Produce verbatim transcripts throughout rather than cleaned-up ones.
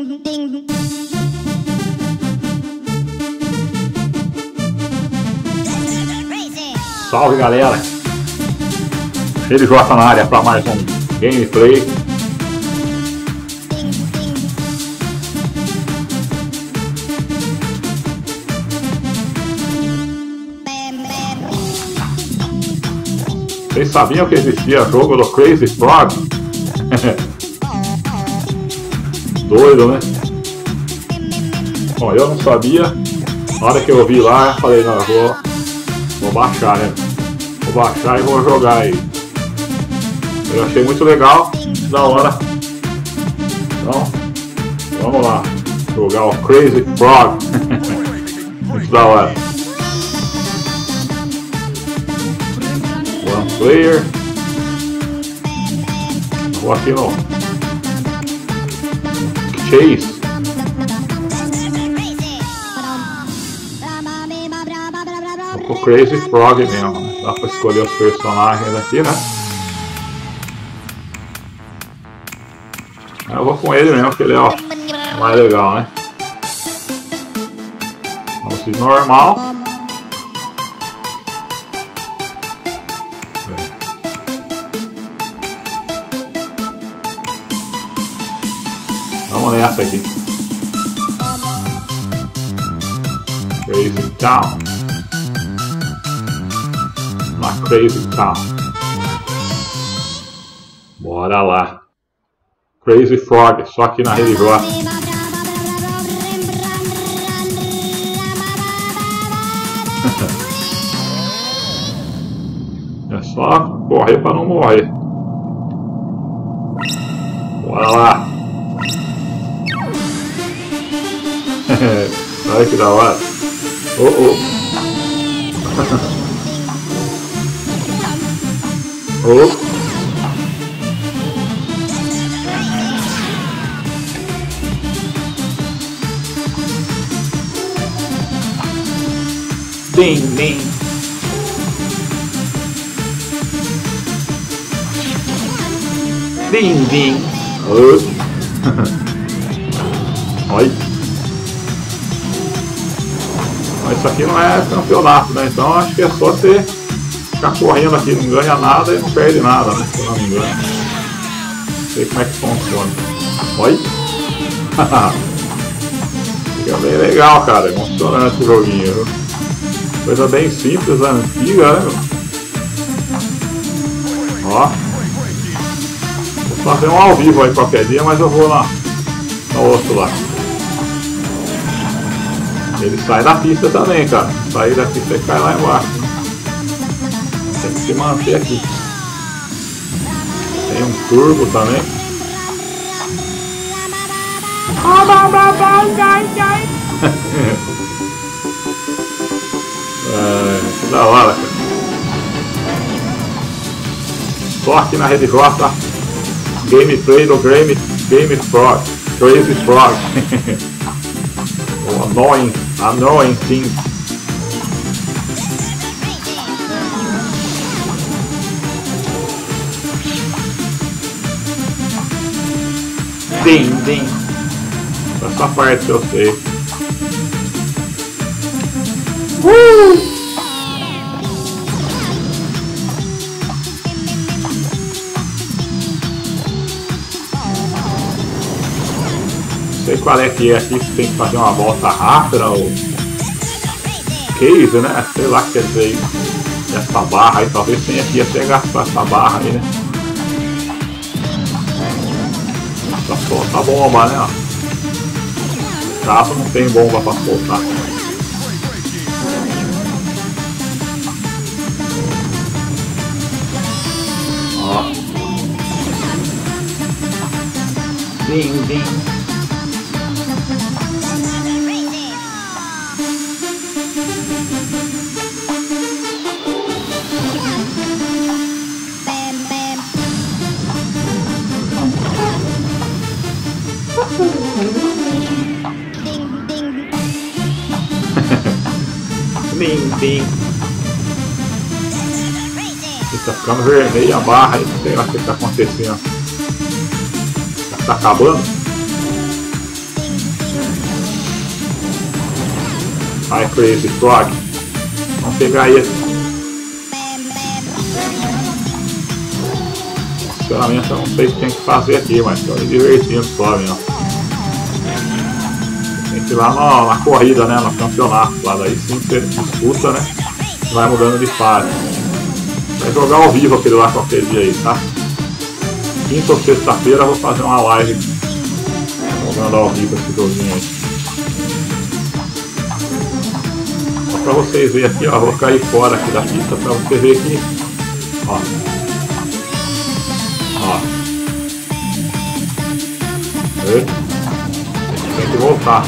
Salve galera! Redejota na área para mais um gameplay. Vocês sabiam que existia jogo do Crazy Frog? Doido, né? Bom, eu não sabia. Na hora que eu vi lá, eu falei, não, eu vou, vou baixar, né? Vou baixar e vou jogar aí. Eu achei muito legal, da hora. Então, vamos lá. Jogar o Crazy Frog. Muito da hora. One player. Vou aqui no Chase. Vou com o Crazy Frog mesmo, né? Dá pra escolher os personagens aqui, né? Eu vou com ele mesmo, porque ele é ó, mais legal, né? Vamos de normal. Vamos nessa aqui. Crazy Town. Na Crazy Town. Bora lá. Crazy Frog, só aqui na Redejota. É só correr para não morrer. Bora lá. Olha que da hora. Oh, oh. Oh. Bem, bem. Bem, bem. Olha. Mas isso aqui não é campeonato, né? Então acho que é só você ficar correndo aqui, não ganha nada e não perde nada, né? Se eu não me engano. Não sei como é que funciona. Olha. Fica bem legal, cara. Emocionante o joguinho, viu? Coisa bem simples, antiga, né? Ó. Vou fazer um ao vivo aí qualquer dia, mas eu vou lá no outro lá. Ele sai da pista também, cara. Sair da pista e cai lá embaixo. Tem que se manter aqui. Tem um turbo também. É, que da hora, cara. Só aqui na Redejota. Gameplay do Game, Game Frog. Crazy Frog. O annoying, annoying thing. Dim, dim. Essa parte eu sei. Uh! Não sei qual é que é aqui, se tem que fazer uma volta rápida ou case, né? Sei lá que quer dizer essa barra aí, talvez tenha que até gastar essa barra aí, né? Pra soltar bomba, né? No caso não tem bomba pra soltar. Ó. Dim, dim. Bim, bim. Tá ficando vermelho a barra aí, não sei lá o que tá acontecendo. Já tá acabando? Ai, Crazy Frog. Vamos pegar esse. Sinceramente eu não sei o que tem que fazer aqui, mas estou me divertindo só mesmo. Tem que ir lá na, na corrida, né? No campeonato. Lá daí sim você disputa, né? Vai mudando de fase. Vai jogar ao vivo aquele lá qualquer dia aí, tá? Quinta ou sexta-feira eu vou fazer uma live jogando ao vivo esse joguinho aí. Só pra vocês verem aqui, ó. Vou cair fora aqui da pista pra você ver aqui. Ó. Ó. Vê? Tem que voltar.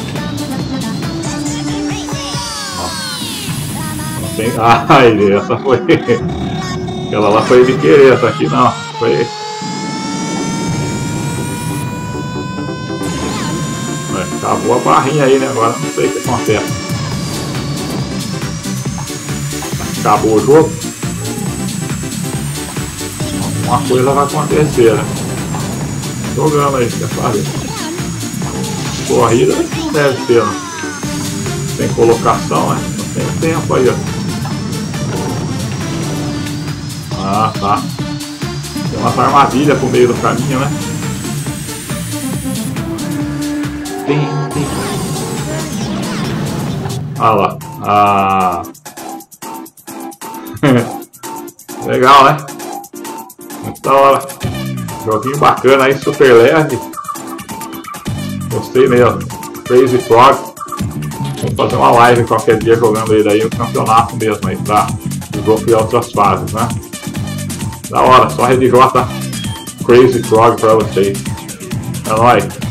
Ó. Tem... Ai, essa foi. Aquela lá foi de querer, essa aqui não. Foi. Acabou a barrinha aí, né? Agora não sei o que acontece. Acabou o jogo. Alguma coisa vai acontecer, né? Jogando aí, quer fazer. Corrida não deve ser, né? Tem colocação, né? Não tem tempo aí, ó. Ah, tá. Tem umas armadilhas pro meio do caminho, né? Tem, tem. Ah lá. Ah. Legal, né? Muito da hora. Joguinho bacana aí, super leve. Gostei mesmo. Crazy Frog. Vamos fazer uma live qualquer dia jogando ele aí, o campeonato mesmo aí, tá? Jogo e outras fases, né? Da hora, só Redejota Crazy Frog pra vocês. É nóis.